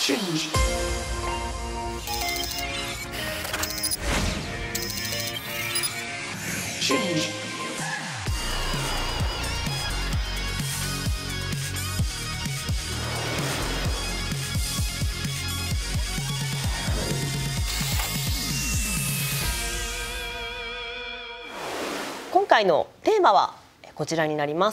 Change. Change. 今回のテーマはこちらになります。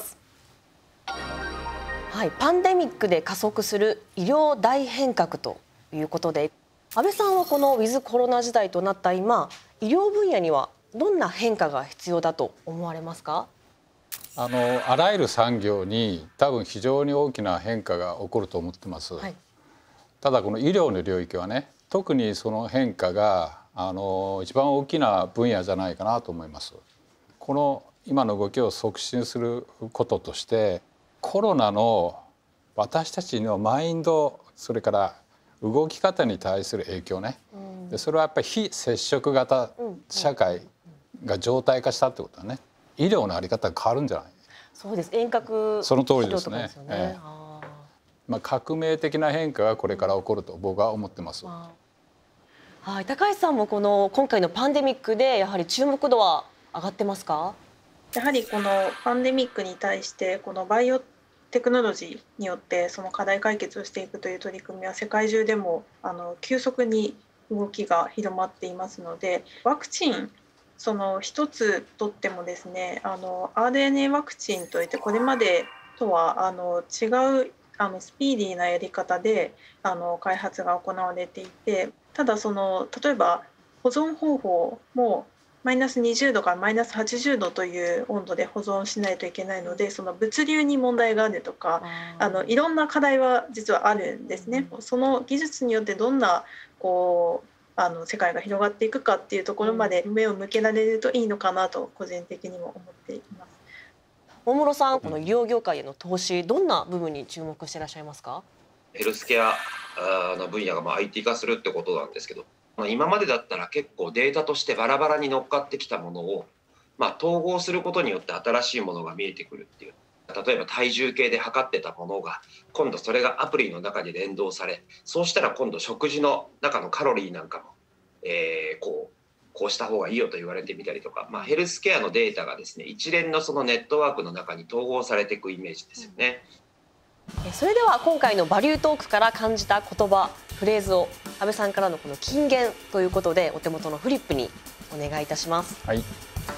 はい、パンデミックで加速する医療大変革ということで、安倍さんはこのウィズコロナ時代となった今、医療分野にはどんな変化が必要だと思われますか？ あらゆる産業に多分非常に大きな変化が起こると思ってます。はい、ただこの医療の領域はね、特にその変化が一番大きな分野じゃないかなと思います。この今の動きを促進することとして、コロナの私たちのマインド、それから動き方に対する影響ね、でそれはやっぱり非接触型社会が常態化したってことだね。医療のあり方が変わるんじゃない？ そうです。遠隔その通りですね。革命的な変化がこれから起こると僕は思ってます。 はい、高橋さんもこの今回のパンデミックでやはり注目度は上がってますか？ やはりこのパンデミックに対してこのバイオテクノロジーによってその課題解決をしていくという取り組みは世界中でも急速に動きが広まっていますので、ワクチンその一つとってもですね、RNA ワクチンといってこれまでとは違うスピーディーなやり方で開発が行われていて、ただ例えば保存方法もマイナス20度からマイナス80度という温度で保存しないといけないので、その物流に問題があるとかいろんな課題は実はあるんですね。その技術によってどんな世界が広がっていくかっていうところまで目を向けられるといいのかなと個人的にも思っています。 大室さん、この医療業界への投資、どんな部分に注目していらっしゃいますか？ ヘルスケアの分野がIT 化するってことなんですけど、今までだったら結構データとしてバラバラに乗っかってきたものを、統合することによって新しいものが見えてくるっていう。例えば体重計で測ってたものが今度それがアプリの中に連動され、そうしたら今度食事の中のカロリーなんかも、こうした方がいいよと言われてみたりとか、ヘルスケアのデータがですね、一連のそのネットワークの中に統合されていくイメージですよね。 それでは今回のバリュートークから感じた言葉、フレーズを安倍さんからのこの金言ということでお手元のフリップにお願いいたします。 はい。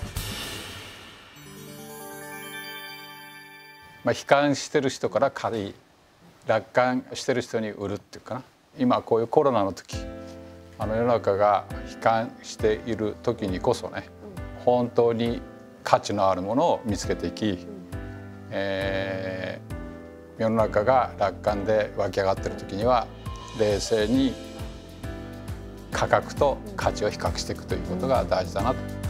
悲観してる人から借り、楽観してる人に売るっていうかな。今こういうコロナの時、世の中が悲観している時にこそね、本当に価値のあるものを見つけていき、世の中が楽観で湧き上がっている時には冷静に価格と価値を比較していくということが大事だなと。